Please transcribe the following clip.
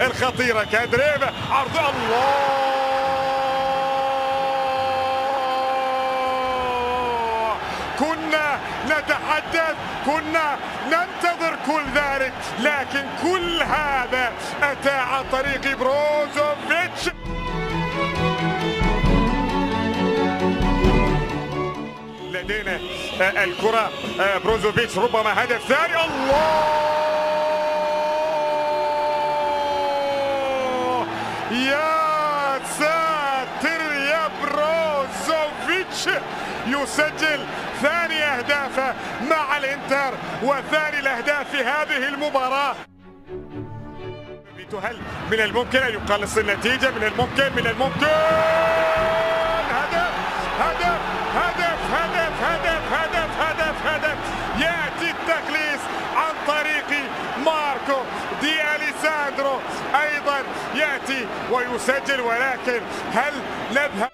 الخطيرة كادريف، عرض الله، كنا نتحدث، كنا ننتظر كل ذلك، لكن كل هذا أتى عن طريق بروزوفيتش. لدينا الكرة، بروزوفيتش ربما هدف ثاني، الله يا ساتر يا بروزوفيتش، يسجل ثاني أهدافه مع الإنتر وثاني الأهداف في هذه المباراة. هل من الممكن أن يقلص النتيجة؟ من الممكن، من الممكن، هدف هدف هدف هدف هدف هدف هدف هدف، يأتي التخليص عن طريق ماركو دي أليساندرو، أيضا يأتي ويسجل، ولكن هل نذهب